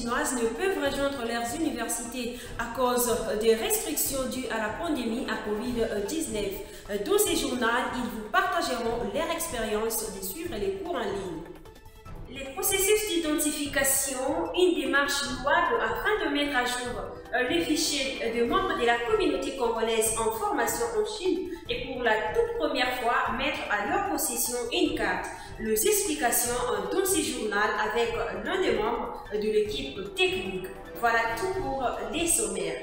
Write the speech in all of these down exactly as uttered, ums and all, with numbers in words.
chinoises ne peuvent rejoindre leurs universités à cause des restrictions dues à la pandémie à Covid dix-neuf. Dans ce journal, ils vous partageront leur expérience de suivre les cours en ligne. Les processus d'identification, une démarche louable afin de mettre à jour les fichiers de membres de la communauté congolaise en formation en Chine et pour la toute première fois mettre à leur possession une carte. Les explications dans ce journal avec l'un des membres de l'équipe technique. Voilà tout pour les sommaires.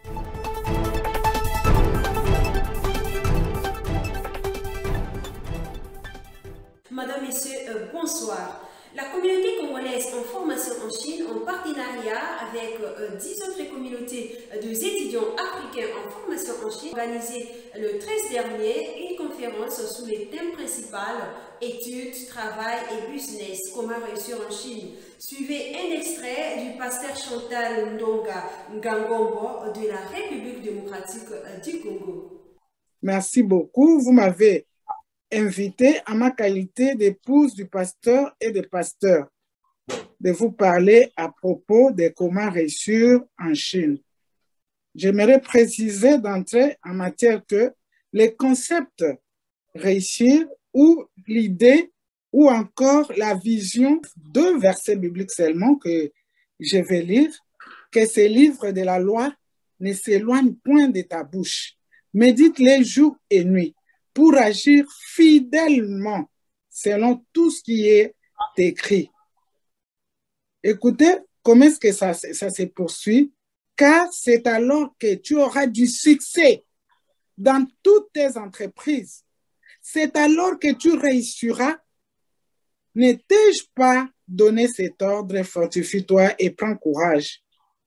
Madame, Messieurs, bonsoir. La communauté congolaise en formation en Chine, en partenariat avec euh, dix autres communautés d'étudiants africains en formation en Chine, a organisé le treize dernier une conférence sous les thèmes principaux études, travail et business, comment réussir en Chine. Suivez un extrait du pasteur Chantal Ndonga Ngangombo de la République démocratique du Congo. Merci beaucoup. Vous m'avez invité à ma qualité d'épouse du pasteur et de pasteur de vous parler à propos de comment réussir en Chine. J'aimerais préciser d'entrée en matière que les concepts réussir ou l'idée ou encore la vision, deux versets bibliques seulement que je vais lire, que ces livres de la loi ne s'éloignent point de ta bouche. Médite-les jour et nuit pour agir fidèlement selon tout ce qui est écrit. Écoutez, comment est-ce que ça, ça se poursuit? Car c'est alors que tu auras du succès dans toutes tes entreprises. C'est alors que tu réussiras. Ne t'ai-je pas donné cet ordre? Fortifie-toi et prends courage.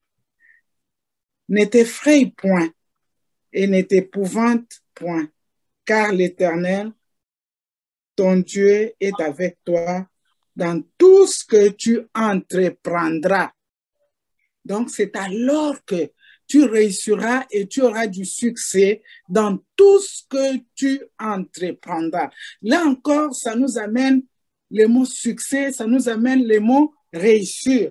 Ne t'effraie point et ne t'épouvante point. Car l'Éternel, ton Dieu, est avec toi dans tout ce que tu entreprendras. Donc, c'est alors que tu réussiras et tu auras du succès dans tout ce que tu entreprendras. Là encore, ça nous amène le mot succès, ça nous amène le mot réussir.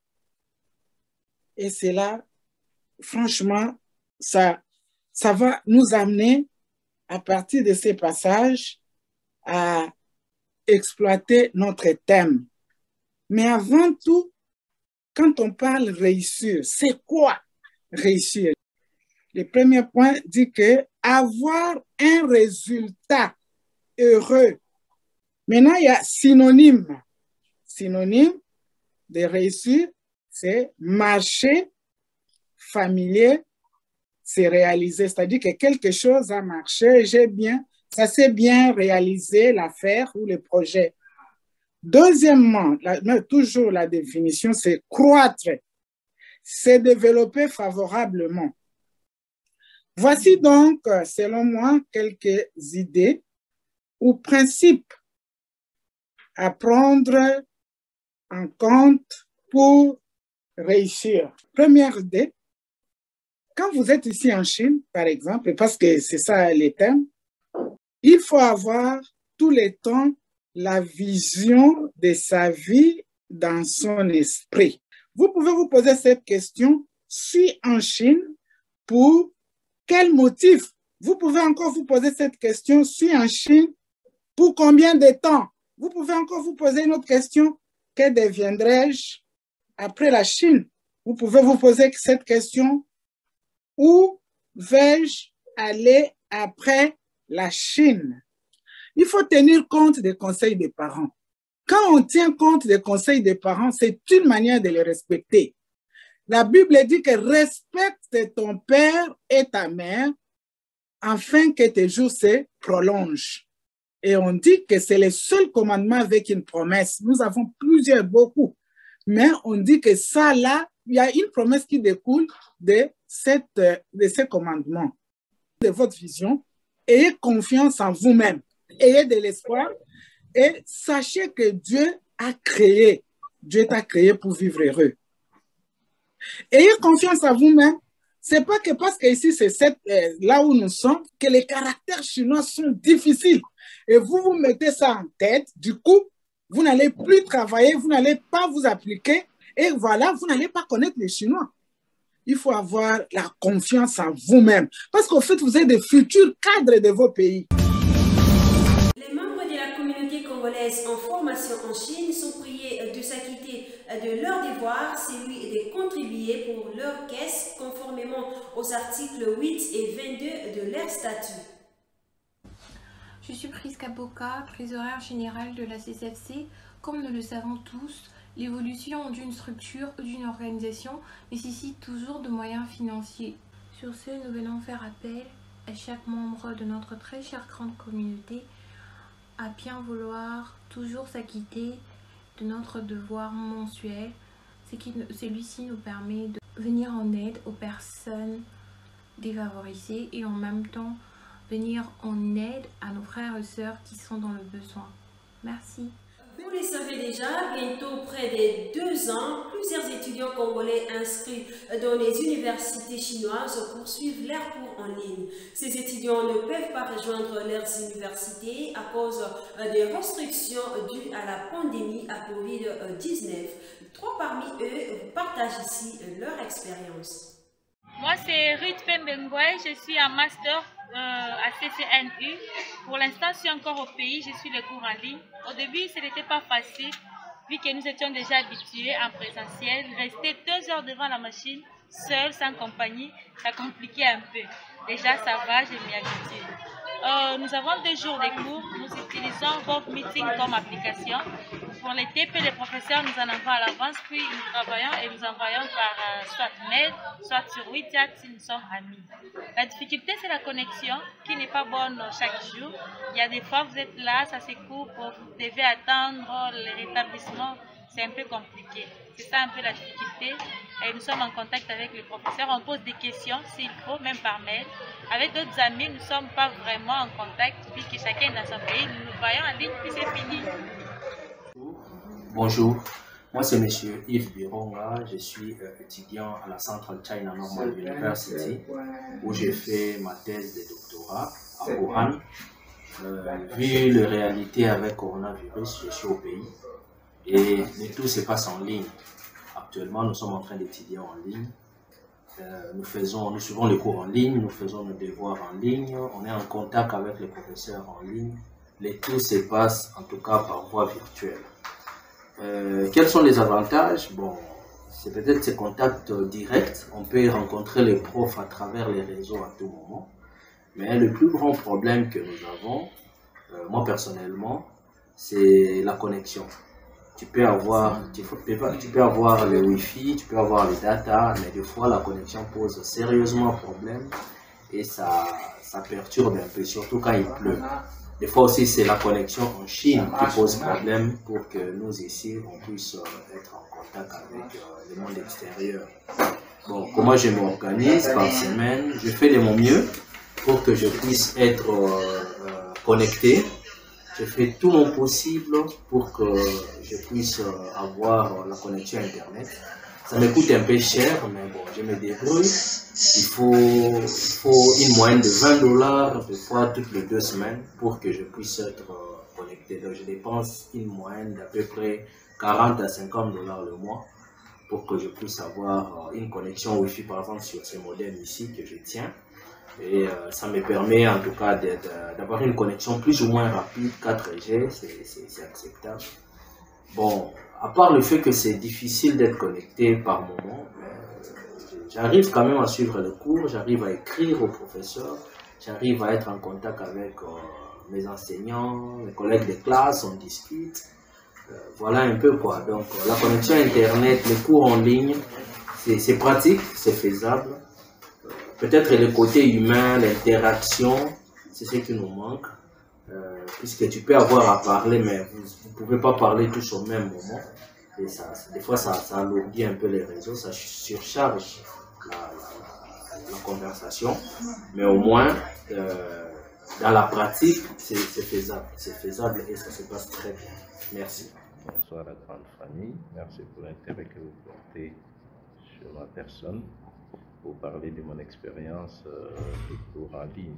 Et c'est là, franchement, ça, ça va nous amener à partir de ces passages, à exploiter notre thème. Mais avant tout, quand on parle réussir, c'est quoi réussir? Le premier point dit que avoir un résultat heureux. Maintenant, il y a synonyme. Synonyme de réussir, c'est marcher, familier, c'est réalisé, c'est-à-dire que quelque chose a marché, j'ai bien, ça s'est bien réalisé, l'affaire ou le projet. Deuxièmement, la, toujours la définition, c'est croître, c'est développer favorablement. Voici donc, selon moi, quelques idées ou principes à prendre en compte pour réussir. Première idée, quand vous êtes ici en Chine, par exemple, parce que c'est ça les thèmes, il faut avoir tout le temps la vision de sa vie dans son esprit. Vous pouvez vous poser cette question, suis en Chine, pour quel motif? Vous pouvez encore vous poser cette question, suis en Chine, pour combien de temps? Vous pouvez encore vous poser une autre question, que deviendrai-je après la Chine? Vous pouvez vous poser cette question, où vais-je aller après la Chine? Il faut tenir compte des conseils des parents. Quand on tient compte des conseils des parents, c'est une manière de les respecter. La Bible dit que respecte ton père et ta mère afin que tes jours se prolongent. Et on dit que c'est le seul commandement avec une promesse. Nous avons plusieurs, beaucoup. Mais on dit que ça, là, il y a une promesse qui découle de, cette, de ces commandements. De votre vision, ayez confiance en vous-même. Ayez de l'espoir et sachez que Dieu a créé. Dieu t'a créé pour vivre heureux. Ayez confiance en vous-même. C'est pas que parce que ici, c'est cette, euh, là où nous sommes, que les caractères chinois sont difficiles. Et vous vous mettez ça en tête. Du coup, vous n'allez plus travailler, vous n'allez pas vous appliquer Et voilà, vous n'allez pas connaître les Chinois. Il faut avoir la confiance en vous-même. Parce qu'au fait, vous êtes des futurs cadres de vos pays. Les membres de la communauté congolaise en formation en Chine sont priés de s'acquitter de leur devoir, celui de contribuer pour leur caisse conformément aux articles huit et vingt-deux de leur statut. Je suis Priska Boka, trésorière générale de la C C F C. Comme nous le savons tous, l'évolution d'une structure ou d'une organisation nécessite toujours de moyens financiers. Sur ce, nous venons faire appel à chaque membre de notre très chère grande communauté à bien vouloir toujours s'acquitter de notre devoir mensuel. Celui-ci nous permet de venir en aide aux personnes défavorisées et en même temps venir en aide à nos frères et sœurs qui sont dans le besoin. Merci. Vous le savez déjà, bientôt près de deux ans, plusieurs étudiants congolais inscrits dans les universités chinoises poursuivent leurs cours en ligne. Ces étudiants ne peuvent pas rejoindre leurs universités à cause des restrictions dues à la pandémie à Covid dix-neuf. Trois parmi eux partagent ici leur expérience. Moi, c'est Ruth Pembengwe, je suis en master euh, à C C N U. Pour l'instant, je suis encore au pays, je suis les cours en ligne. Au début, ce n'était pas facile, vu que nous étions déjà habitués en présentiel. Rester deux heures devant la machine, seul, sans compagnie, ça compliquait un peu. Déjà, ça va, je m'y habitue. Euh, nous avons deux jours de cours. Nous utilisons Vogue Meeting comme application. Pour les T P, les professeurs nous en envoient à l'avance, puis nous travaillons et nous envoyons par euh, soit mail, soit sur WeChat si nous sommes amis. La difficulté, c'est la connexion qui n'est pas bonne chaque jour. Il y a des fois, vous êtes là, ça se coupe, vous devez attendre le rétablissement. C'est un peu compliqué. C'est ça un peu la difficulté. Et nous sommes en contact avec les professeurs. On pose des questions s'il faut, même par mail. Avec d'autres amis, nous ne sommes pas vraiment en contact, puisque chacun est dans son pays. Nous nous voyons en ligne, puis c'est fini. Bonjour, moi c'est M. Yves Bironga. Je suis euh, étudiant à la Central China Normal University, où j'ai fait ma thèse de doctorat à Wuhan. Euh, vu les réalités avec coronavirus, je suis au pays. Et le tout se passe en ligne. Actuellement, nous sommes en train d'étudier en ligne. Euh, nous, faisons, nous suivons les cours en ligne, nous faisons nos devoirs en ligne, on est en contact avec les professeurs en ligne. Le tout se passe en tout cas par voie virtuelle. Euh, quels sont les avantages? Bon, c'est peut-être ces contacts directs. On peut rencontrer les profs à travers les réseaux à tout moment. Mais le plus grand problème que nous avons, euh, moi personnellement, c'est la connexion. Tu peux avoir, tu peux, tu peux avoir le Wi-Fi, tu peux avoir les data, mais des fois la connexion pose sérieusement problème et ça, ça perturbe un peu, surtout quand il pleut. Des fois aussi c'est la connexion en Chine qui pose problème pour que nous ici on puisse être en contact avec le monde extérieur. Bon, comment je m'organise par semaine? Je fais de mon mieux pour que je puisse être euh, connecté. Je fais tout mon possible pour que je puisse avoir la connexion Internet. Ça me coûte un peu cher, mais bon, je me débrouille. Il faut, il faut une moyenne de vingt dollars, des fois toutes les deux semaines, pour que je puisse être connecté. Donc, je dépense une moyenne d'à peu près quarante à cinquante dollars le mois pour que je puisse avoir une connexion Wi-Fi, par exemple, sur ces modems ici que je tiens. Et euh, ça me permet en tout cas d'avoir une connexion plus ou moins rapide, quatre G, c'est acceptable. Bon, à part le fait que c'est difficile d'être connecté par moment, euh, j'arrive quand même à suivre le cours, j'arrive à écrire aux professeurs, j'arrive à être en contact avec euh, mes enseignants, mes collègues de classe, on discute. Euh, voilà un peu quoi. Donc la connexion Internet, les cours en ligne, c'est pratique, c'est faisable. Peut-être le côté humain, l'interaction, c'est ce qui nous manque. Euh, puisque tu peux avoir à parler, mais vous ne pouvez pas parler tous au même moment. Et ça, des fois, ça, ça alourdit un peu les réseaux, ça surcharge la, la, la conversation. Mais au moins, euh, dans la pratique, c'est faisable. C'est faisable et ça se passe très bien. Merci. Bonsoir la grande famille. Merci pour l'intérêt que vous portez sur ma personne, pour parler de mon expérience euh, de cours en ligne.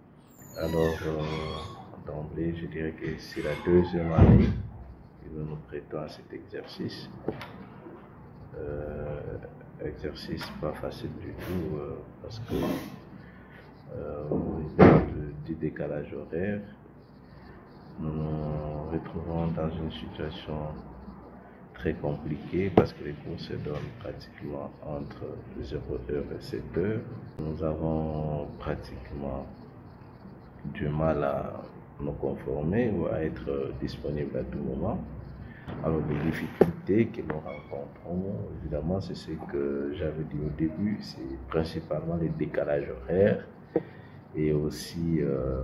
Alors, euh, d'emblée, je dirais que c'est la deuxième année que nous nous prêtons à cet exercice. Euh, exercice pas facile du tout euh, parce que euh, au niveau de, du décalage horaire, nous nous retrouvons dans une situation très compliquée parce que les cours se donnent pratiquement entre zéro heure et sept heures. Nous avons pratiquement du mal à nous conformer ou à être disponibles à tout moment. Alors les difficultés que nous rencontrons, évidemment, c'est ce que j'avais dit au début, c'est principalement les décalages horaires et aussi euh,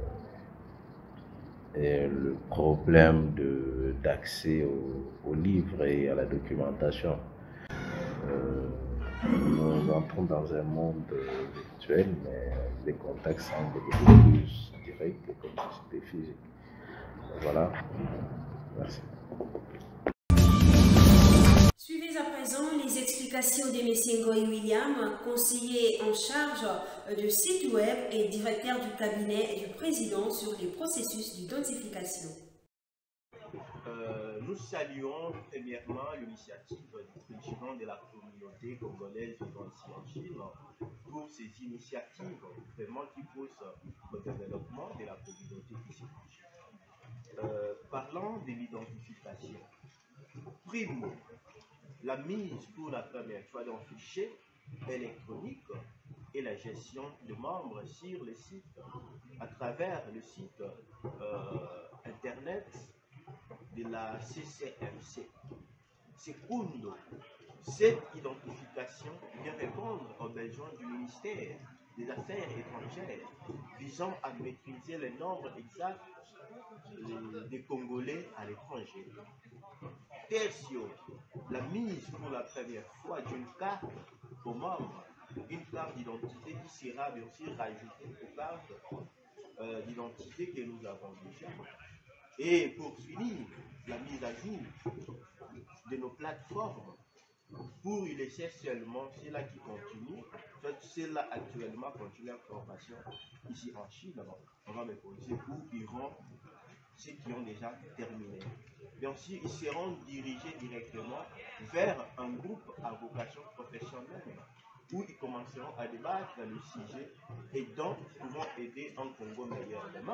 et le problème de, d'accès aux, aux livres et à la documentation. Euh, nous entrons dans un monde virtuel, mais les contacts semblent beaucoup plus directs que comme si c'était physique. Voilà, merci. Suivez à présent les explications de M. Ngoy William, conseiller en charge du site web et directeur du cabinet du président sur les processus d'identification. Euh, nous saluons premièrement l'initiative du président de la communauté congolaise vivant ici en Chine pour ces initiatives vraiment qui poussent au développement de la communauté ici en Chine. Euh, parlant de l'identification, primo, la mise pour la première fois d'un fichier électronique et la gestion de membres sur le site à travers le site euh, internet de la C C F C. Secondo, cette identification vient répondre aux besoins du ministère des Affaires étrangères visant à maîtriser le nombre exact des Congolais à l'étranger. Tertio, la mise pour la première fois d'une carte aux membres, une carte d'identité qui sera bien sûr rajoutée aux cartes euh, d'identité que nous avons déjà. Et pour finir, la mise à jour de nos plateformes pour y laisser seulement ceux-là qui continuent, soit ceux-là actuellement continuent leur formation ici en Chine. On va me poser où iront ceux qui ont déjà terminé. Bien sûr, ils seront dirigés directement vers un groupe à vocation professionnelle où ils commenceront à débattre dans le sujet et donc pouvons aider un Congo meilleur demain.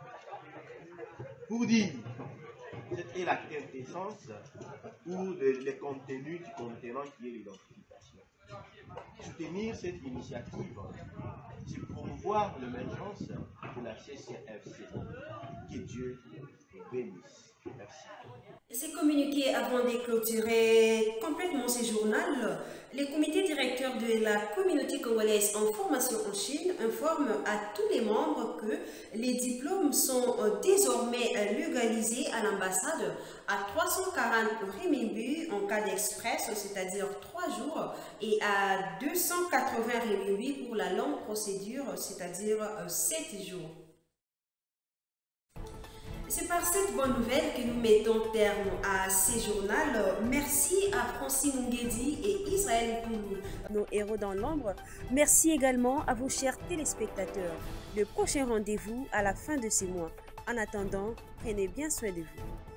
Pour dire, cette est la quintessence ou le, le contenu du contenant qui est l'identification. Soutenir cette initiative, c'est promouvoir l'émergence de la C C F C. Que Dieu bénisse. Merci. Ces communiqués avant de clôturer complètement ce journal, le comité directeur de la communauté congolaise en formation en Chine informe à tous les membres que les diplômes sont désormais légalisés à l'ambassade à trois cent quarante renminbi en cas d'express, c'est-à-dire trois jours, et à deux cent quatre-vingts renminbi pour la longue procédure, c'est-à-dire sept jours. C'est par cette bonne nouvelle que nous mettons terme à ce journal. Merci à Francine Nguedi et Israël Koulou, nos héros dans l'ombre. Merci également à vos chers téléspectateurs. Le prochain rendez-vous à la fin de ce mois. En attendant, prenez bien soin de vous.